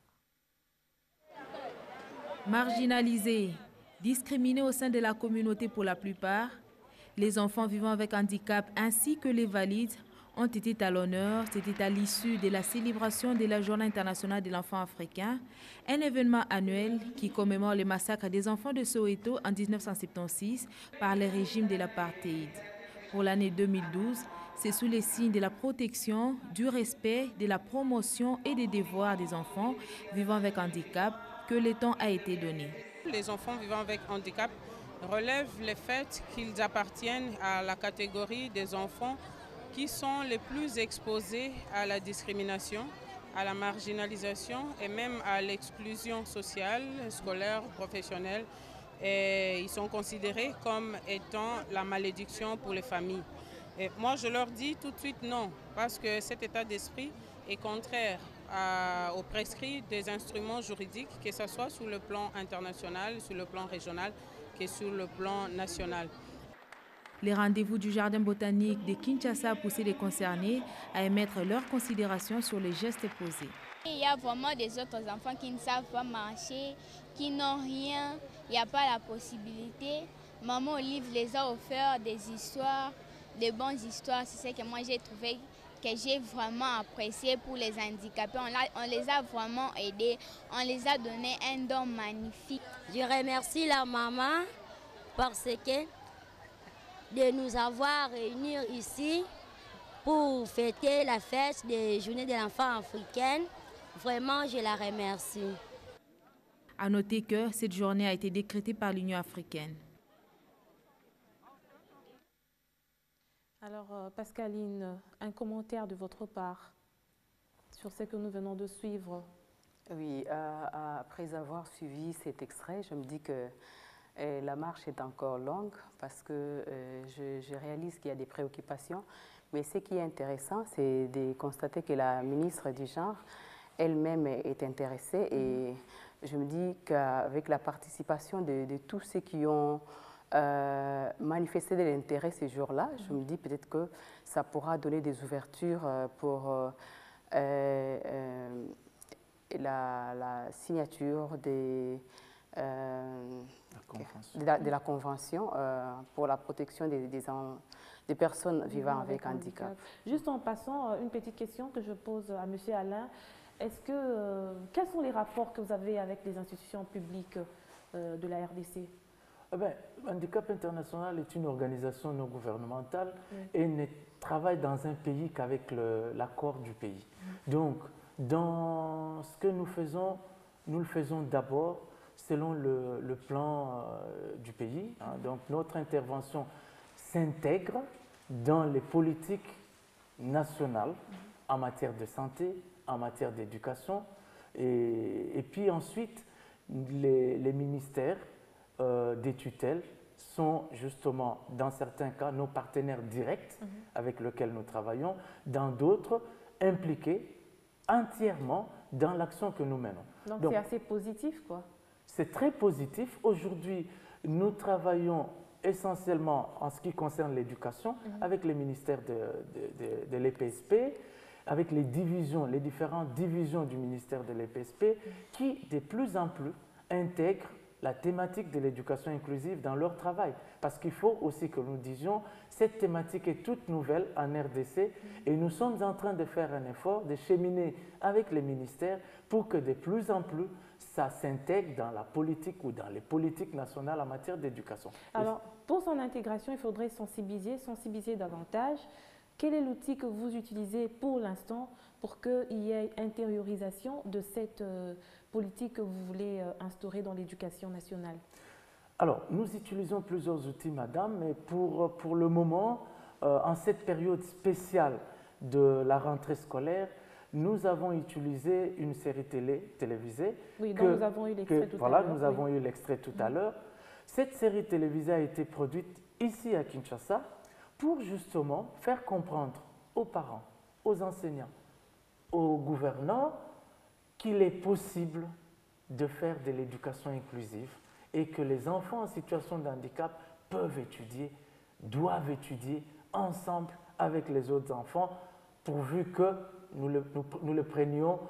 Marginalisés, discriminés au sein de la communauté pour la plupart, les enfants vivant avec handicap ainsi que les valides ont été à l'honneur. C'était à l'issue de la célébration de la Journée internationale de l'enfant africain, un événement annuel qui commémore le massacre des enfants de Soweto en mille neuf cent soixante-seize par le régime de l'apartheid. Pour l'année deux mille douze, c'est sous les signes de la protection, du respect, de la promotion et des devoirs des enfants vivant avec handicap que le temps a été donné. Les enfants vivant avec handicap relèvent le fait qu'ils appartiennent à la catégorie des enfants qui sont les plus exposés à la discrimination, à la marginalisation et même à l'exclusion sociale, scolaire, professionnelle. Et ils sont considérés comme étant la malédiction pour les familles. Et moi, je leur dis tout de suite non, parce que cet état d'esprit est contraire à, au prescrit des instruments juridiques, que ce soit sur le plan international, sur le plan régional, que sur le plan national. Les rendez-vous du Jardin botanique de Kinshasa poussent les concernés à émettre leurs considérations sur les gestes posés. Il y a vraiment des autres enfants qui ne savent pas marcher, qui n'ont rien, il n'y a pas la possibilité. Maman Olive les a offert des histoires, de bonnes histoires. C'est ce que moi j'ai trouvé, que j'ai vraiment apprécié pour les handicapés. On, a, on les a vraiment aidés, on les a donné un don magnifique. Je remercie la maman parce que de nous avoir réunis ici pour fêter la fête des Journées de l'enfant africaine. Vraiment, je la remercie. À noter que cette journée a été décrétée par l'Union africaine. Alors, euh, Pascaline, un commentaire de votre part sur ce que nous venons de suivre. Oui, euh, après avoir suivi cet extrait, je me dis que euh, la marche est encore longue parce que euh, je, je réalise qu'il y a des préoccupations. Mais ce qui est intéressant, c'est de constater que la ministre du Genre elle-même est intéressée. Et je me dis qu'avec la participation de, de tous ceux qui ont euh, manifesté de l'intérêt ces jours-là, je me dis peut-être que ça pourra donner des ouvertures pour euh, euh, la, la signature des, euh, de, la, de la Convention euh, pour la protection des, des, des personnes vivant avec, avec handicap. handicap. Juste en passant, une petite question que je pose à M. Alain. Est-ce que, euh, quels sont les rapports que vous avez avec les institutions publiques euh, de la R D C? Eh bien, Handicap International est une organisation non gouvernementale oui. et ne travaille dans un pays qu'avec l'accord du pays. Oui. Donc, dans ce que nous faisons, nous le faisons d'abord selon le, le plan euh, du pays. Hein. Donc, notre intervention s'intègre dans les politiques nationales en matière de santé, en matière d'éducation, et, et puis ensuite, les, les ministères euh, des tutelles sont justement, dans certains cas, nos partenaires directs mm-hmm. avec lesquels nous travaillons, dans d'autres, impliqués entièrement dans l'action que nous menons. Donc, Donc c'est assez positif, quoi. C'est très positif. Aujourd'hui, nous travaillons essentiellement en ce qui concerne l'éducation mm-hmm. avec les ministères de, de, de, de l'E P S P, avec les divisions, les différentes divisions du ministère de l'E P S P qui, de plus en plus, intègrent la thématique de l'éducation inclusive dans leur travail. Parce qu'il faut aussi que nous disions, cette thématique est toute nouvelle en R D C et nous sommes en train de faire un effort, de cheminer avec les ministères pour que de plus en plus, ça s'intègre dans la politique ou dans les politiques nationales en matière d'éducation. Alors, pour son intégration, il faudrait sensibiliser, sensibiliser davantage. Quel est l'outil que vous utilisez pour l'instant pour qu'il y ait intériorisation de cette euh, politique que vous voulez euh, instaurer dans l'éducation nationale? Alors, nous utilisons plusieurs outils, madame, mais pour, pour le moment, euh, en cette période spéciale de la rentrée scolaire, nous avons utilisé une série télé, télévisée. Oui, que, dont nous avons eu l'extrait tout voilà, à l'heure. nous oui. avons eu l'extrait tout à l'heure. Cette série télévisée a été produite ici à Kinshasa pour justement faire comprendre aux parents, aux enseignants, aux gouvernants qu'il est possible de faire de l'éducation inclusive et que les enfants en situation de handicap peuvent étudier, doivent étudier ensemble avec les autres enfants pourvu que nous le, nous, nous le prenions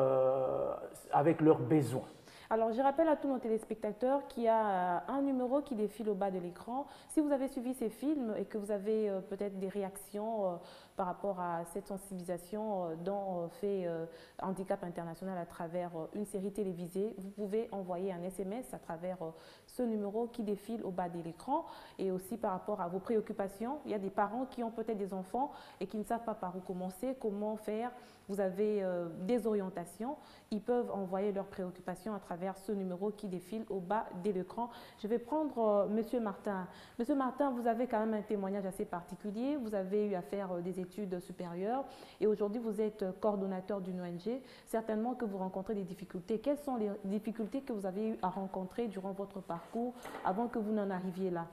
euh, avec leurs besoins. Alors, je rappelle à tous nos téléspectateurs qu'il y a un numéro qui défile au bas de l'écran. Si vous avez suivi ces films et que vous avez euh, peut-être des réactions euh, par rapport à cette sensibilisation euh, dont euh, fait euh, Handicap International à travers euh, une série télévisée, vous pouvez envoyer un S M S à travers euh, ce numéro qui défile au bas de l'écran. Et aussi par rapport à vos préoccupations, il y a des parents qui ont peut-être des enfants et qui ne savent pas par où commencer, comment faire. Vous avez euh, des orientations, ils peuvent envoyer leurs préoccupations à travers ce numéro qui défile au bas de l'écran. Je vais prendre euh, Monsieur Martin. Monsieur Martin, vous avez quand même un témoignage assez particulier. Vous avez eu à faire euh, des études supérieures et aujourd'hui vous êtes euh, coordonnateur d'une O N G. Certainement que vous rencontrez des difficultés. Quelles sont les difficultés que vous avez eu à rencontrer durant votre parcours avant que vous n'en arriviez là?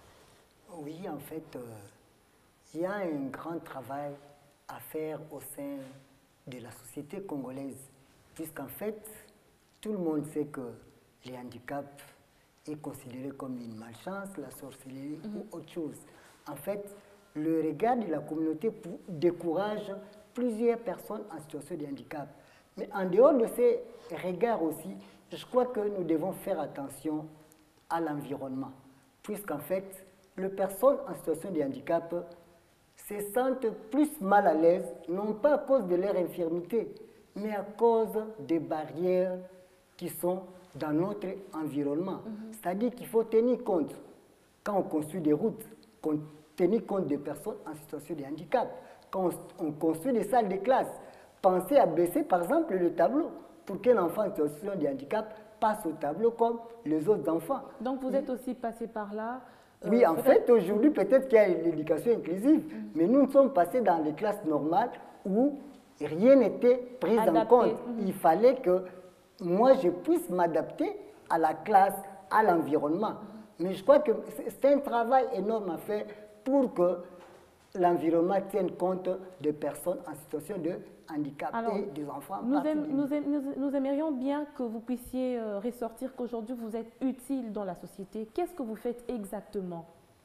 Oui, en fait, euh, il y a un grand travail à faire au sein de la société congolaise, puisqu'en fait, tout le monde sait que les handicaps est considéré comme une malchance, la sorcellerie mm-hmm. ou autre chose. En fait, le regard de la communauté décourage plusieurs personnes en situation de handicap. Mais en dehors de ces regards aussi, je crois que nous devons faire attention à l'environnement, puisqu'en fait, les personnes en situation de handicap se sentent plus mal à l'aise, non pas à cause de leur infirmité, mais à cause des barrières qui sont dans notre environnement. Mm-hmm. C'est-à-dire qu'il faut tenir compte, quand on construit des routes, tenir compte des personnes en situation de handicap. Quand on, on construit des salles de classe, pensez à baisser par exemple le tableau pour qu'un enfant en situation de handicap passe au tableau comme les autres enfants. Donc vous êtes aussi passé par là. Oui, en fait, aujourd'hui, peut-être qu'il y a une éducation inclusive, mmh. mais nous nous sommes passés dans les classes normales où rien n'était pris Adapté. en compte. Mmh. Il fallait que moi, je puisse m'adapter à la classe, à l'environnement. Mmh. Mais je crois que c'est un travail énorme à faire pour que l'environnement tienne compte des personnes en situation de handicap Alors, et des enfants. Nous, aim, nous, aim, nous, nous aimerions bien que vous puissiez euh, ressortir qu'aujourd'hui vous êtes utile dans la société. Qu'est-ce que vous faites exactement?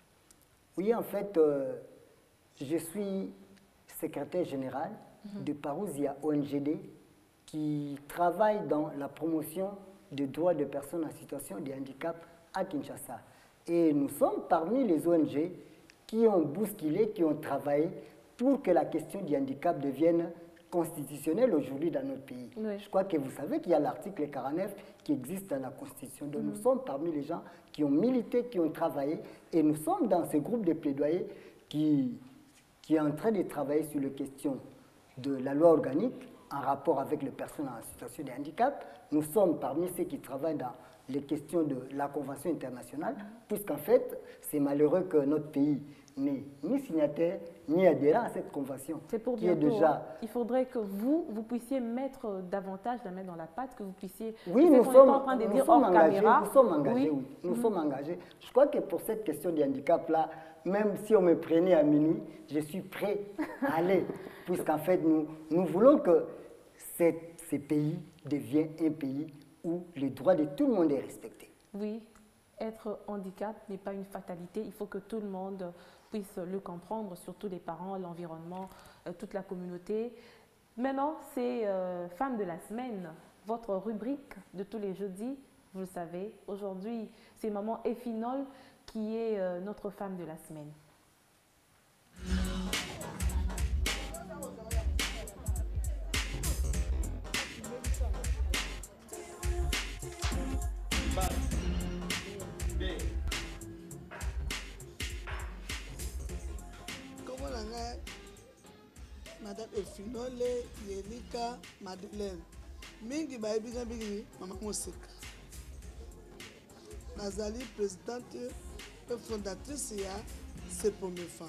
Oui, en fait, euh, je suis secrétaire général mm-hmm. de Parousia O N G D qui travaille dans la promotion des droits des personnes en situation de handicap à Kinshasa. Et nous sommes parmi les O N G qui ont bousculé, qui ont travaillé pour que la question du handicap devienne constitutionnelle aujourd'hui dans notre pays. Oui. Je crois que vous savez qu'il y a l'article quarante-neuf qui existe dans la Constitution. Donc mm-hmm. nous sommes parmi les gens qui ont milité, qui ont travaillé, et nous sommes dans ce groupe de plaidoyers qui, qui est en train de travailler sur les questions de la loi organique en rapport avec les personnes en situation de handicap. Nous sommes parmi ceux qui travaillent dans les questions de la Convention internationale, puisqu'en fait, c'est malheureux que notre pays n'est ni signataire, ni adhérent à cette convention. C'est pour qui bientôt, est déjà... hein. Il faudrait que vous, vous puissiez mettre davantage la main dans la pâte, que vous puissiez... Oui, nous sommes, en train de nous dire sommes hors engagés, caméra. nous sommes engagés, oui. oui. Nous mmh. sommes engagés. Je crois que pour cette question du handicap-là, même si on me prenait à minuit, je suis prêt à aller, puisqu'en fait, nous, nous voulons que cette, ce pays devienne un pays où les droits de tout le monde est respecté. Oui, être handicap n'est pas une fatalité. Il faut que tout le monde puisse le comprendre, surtout les parents, l'environnement, euh, toute la communauté. Maintenant, c'est euh, Femme de la semaine, votre rubrique de tous les jeudis. vous le savez. Aujourd'hui, c'est maman Ephinol qui est euh, notre femme de la semaine. Comment la Madame Ephinol Yelika Madeleine mingi bayebi bingi mama Moseka nazali présidente et fondatrice ya Sepomefa.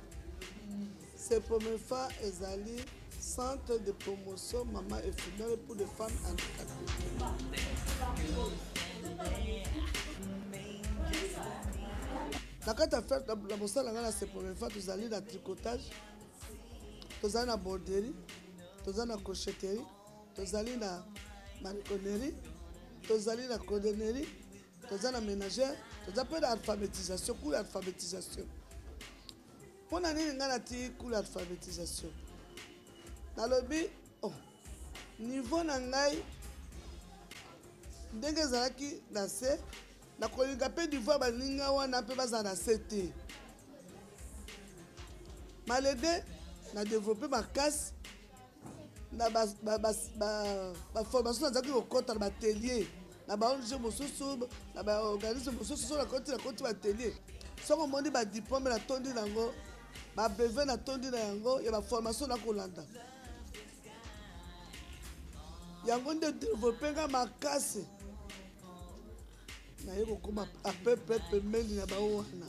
Sepomefa ezali centre de promotion Maman Ephinol pour les femmes handicapées. Na kati ya faire la mosala ngana Sepomefa tozali na tricotage, tozali na borderie, tozali na crocheterie, tozali na mariconnerie, tozali na cordonnerie, tozali na ménagère, tozali pe na alphabétisation, cours d'alphabétisation. Pour na nini ngana ti cours d'alphabétisation? Nalobi oh niveau na ngai ndenge ezalaki na se na kolinga pe divoir baninga wana pe bazala na se te. Malede na développer makasi na ba ba ba ba formation nazaki kokota na batelier na ba O N G mosusu na ba organisme mosusu na koti na koti batelier soko moni ba diplôme na tondi nango ba brevet na tondi na yango ya ba formation na kolanda yango nde développer nga makasi na yeko koma a peu peu pembeni na ba wana.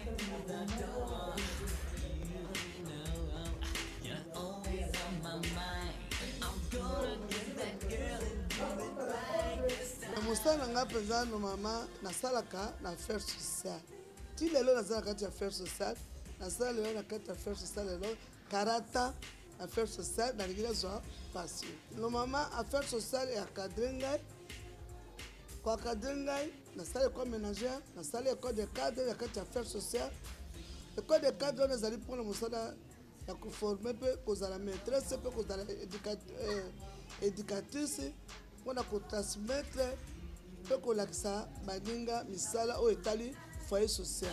Na mosala nga mpenza no mama nasalaka na affaire sociale ti lelo nazala kati ya affaire sociale nasala lelo na kati ya affaire sociale lelo karata affaire sociale nalingi nazwa passion no mama affaire sociale eakadre ngai koakadre ngai nasala école ménagère nasala école de cadre ya kati ya affaire sociale école de cadre wana ezali mpona mosala ya koforme mpe kozala maîtresse mpe kozala éducatrice mpona kotransmettre mpe kolakisa baninga misala oyo etali foyer social.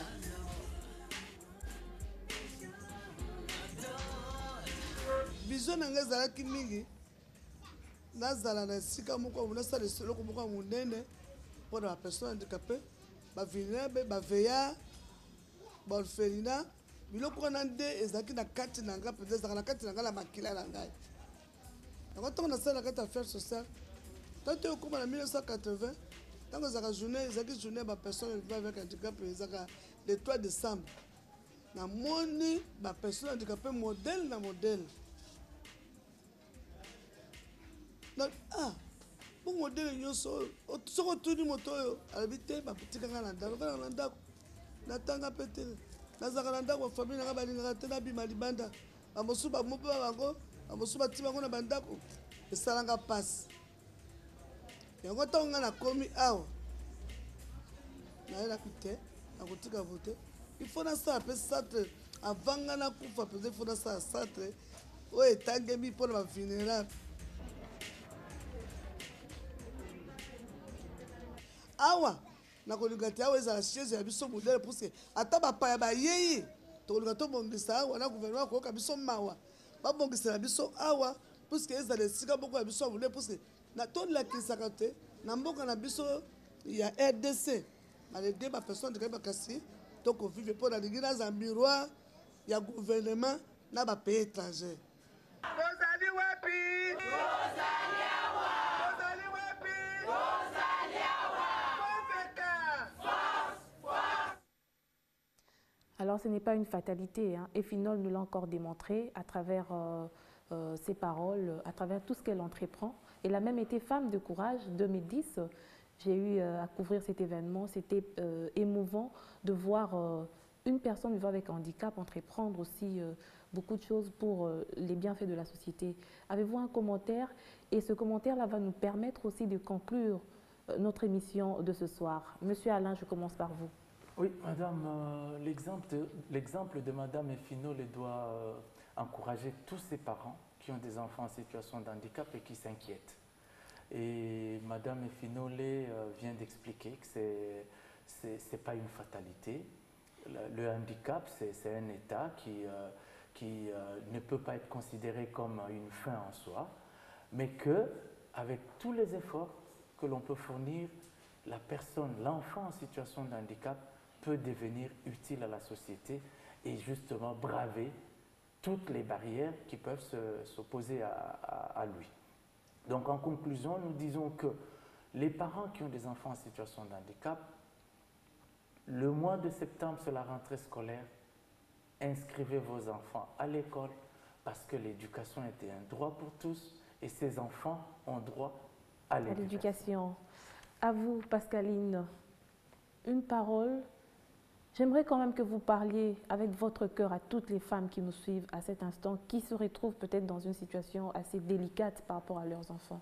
Vision na ngai ezalaki mingi nazala na esika moko nasala eloko moko ya monene mpona bapersone handicapé bavulnérable baveillard baorphelinat biloko wana nde ezalaki na kati na ngai mpenza ezalaka na kati na ngai na makila na ngai yango ntango nasala na kati ya affaire sociale tanto ekoma na mille neuf cent quatre-vingts ntango ezalaka journée ezalaki journée ya bapersone vivant avec handicap ezalaka le trois décembre namoni bapersone handicapé modèle na modèle ah bo modèle nyonso soko otuni moto oyo alobi te batikanga na ndako kaka na ndako natanga mpe te nazalaka na ndako bafamille nanga balingaka te nabima libanda bamosusu bamope ba bango bamosusu batima bango na bandako esalanga mpasi yango ntango ngai nakomi awa nayelaki te nakotika vo te ifo nasala mpe centre avant ngai nakufa mpenza ifo nasala centre oyo etangemi mpona bavulnérable awa nakolinga te awa ezala chaise ya biso modele puske ata bapaya bayei tokolinga tobongisa awa na gouvernement akoyoka biso mawa babongisela biso awa puske ezala esika moko ya biso ya modele puske tolakisaka te na mboka na biso ya R D C balede bapersone ndeka bakasi tokovivre mpo nalingi naza miroir ya gouvernement na bapays étranger. Bozali wapi? Bozali awa! Bozali wapi? Bozali awa! Alors ce n'est pas une fatalité, hein. Ephinol nous l'a encore démontré à travers euh, euh, ses paroles, à travers tout ce qu'elle entreprend. Elle a même été femme de courage. deux mille dix, j'ai eu euh, à couvrir cet événement. C'était euh, émouvant de voir euh, une personne vivant avec handicap entreprendre aussi euh, beaucoup de choses pour euh, les bienfaits de la société. Avez-vous un commentaire? Et ce commentaire-là va nous permettre aussi de conclure euh, notre émission de ce soir. Monsieur Alain, je commence par vous. Oui, madame, euh, l'exemple de, l'exemple de madame Ephinol doit euh, encourager tous ces parents qui ont des enfants en situation de handicap et qui s'inquiètent. Et Madame Efinole euh, vient d'expliquer que ce n'est pas une fatalité. Le, le handicap, c'est un état qui, euh, qui euh, ne peut pas être considéré comme une fin en soi, mais qu'avec tous les efforts que l'on peut fournir, la personne, l'enfant en situation de handicap peut devenir utile à la société et justement braver toutes les barrières qui peuvent s'opposer à, à, à lui. Donc en conclusion, nous disons que les parents qui ont des enfants en situation de handicap, le mois de septembre, c'est la rentrée scolaire, inscrivez vos enfants à l'école parce que l'éducation était un droit pour tous et ces enfants ont droit à l'éducation. À vous, Pascaline, une parole. J'aimerais quand même que vous parliez avec votre cœur à toutes les femmes qui nous suivent à cet instant, qui se retrouvent peut-être dans une situation assez délicate par rapport à leurs enfants.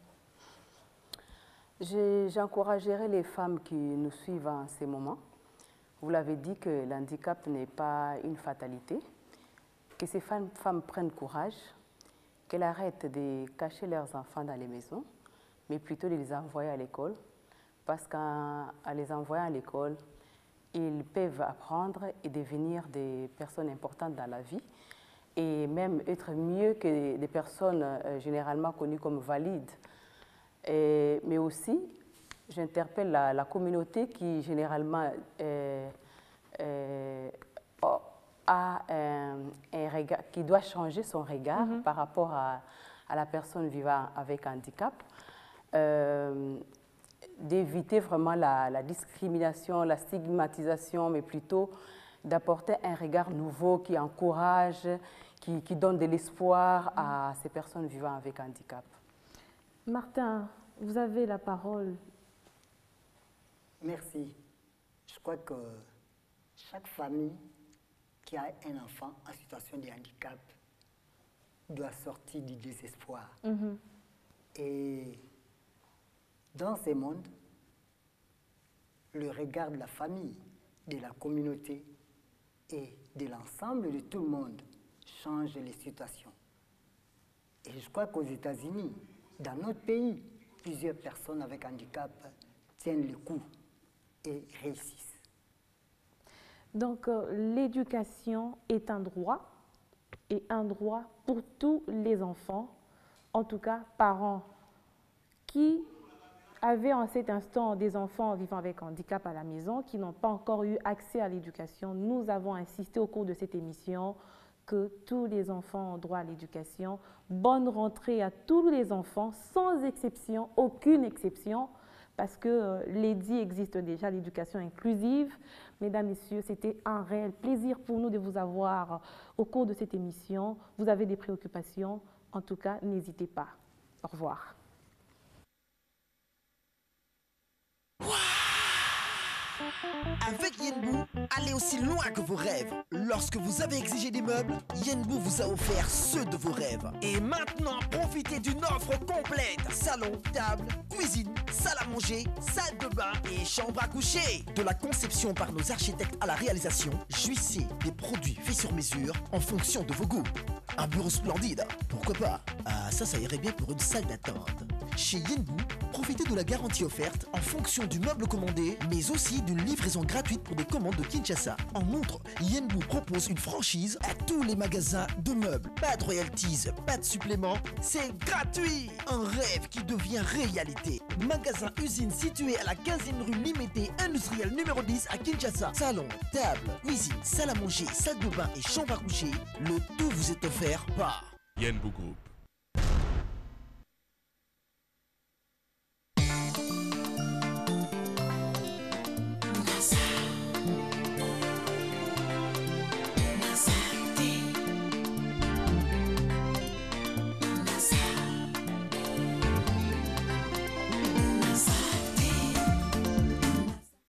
J'encouragerais les femmes qui nous suivent en ces moments. Vous l'avez dit que l'handicap n'est pas une fatalité, que ces femmes, femmes prennent courage, qu'elles arrêtent de cacher leurs enfants dans les maisons, mais plutôt de les envoyer à l'école, parce qu'en les envoyant à l'école, ils peuvent apprendre et devenir des personnes importantes dans la vie et même être mieux que des personnes euh, généralement connues comme valides. Et, mais aussi, j'interpelle la, la communauté qui généralement euh, euh, a un, un regard, qui doit changer son regard mm-hmm. par rapport à, à la personne vivant avec handicap. Euh, d'éviter vraiment la, la discrimination, la stigmatisation, mais plutôt d'apporter un regard nouveau qui encourage, qui, qui donne de l'espoir à ces personnes vivant avec handicap. Martin, vous avez la parole. Merci. Je crois que chaque famille qui a un enfant en situation de handicap doit sortir du désespoir. Mm-hmm. Et dans ces mondes, le regard de la famille, de la communauté et de l'ensemble de tout le monde change les situations. Et je crois qu'aux États-Unis, dans notre pays, plusieurs personnes avec handicap tiennent le coup et réussissent. Donc euh, l'éducation est un droit, et un droit pour tous les enfants, en tout cas parents qui avaient en cet instant des enfants vivant avec handicap à la maison, qui n'ont pas encore eu accès à l'éducation. Nous avons insisté au cours de cette émission que tous les enfants ont droit à l'éducation. Bonne rentrée à tous les enfants, sans exception, aucune exception, parce que euh, l'E D I existe déjà, l'éducation inclusive. Mesdames, Messieurs, c'était un réel plaisir pour nous de vous avoir au cours de cette émission. Vous avez des préoccupations, en tout cas, n'hésitez pas. Au revoir. Avec Yenbou, allez aussi loin que vos rêves. Lorsque vous avez exigé des meubles, Yenbou vous a offert ceux de vos rêves. Et maintenant, profitez d'une offre complète. Salon, table, cuisine, salle à manger, salle de bain et chambre à coucher. De la conception par nos architectes à la réalisation, jouissez des produits faits sur mesure en fonction de vos goûts. Un bureau splendide, pourquoi pas? Ah, ça, ça irait bien pour une salle d'attente. Chez Yenbou, profitez de la garantie offerte en fonction du meuble commandé, mais aussi d'une livraison gratuite pour des commandes de Kinshasa. En outre, Yenbou propose une franchise à tous les magasins de meubles. Pas de royalties, pas de suppléments, c'est gratuit. Un rêve qui devient réalité. Magasin usine situé à la quinzième rue Limété industrielle numéro dix à Kinshasa. Salon, table, cuisine, salle à manger, salle de bain et chambre à coucher. Le tout vous est offert par Yenbou Group.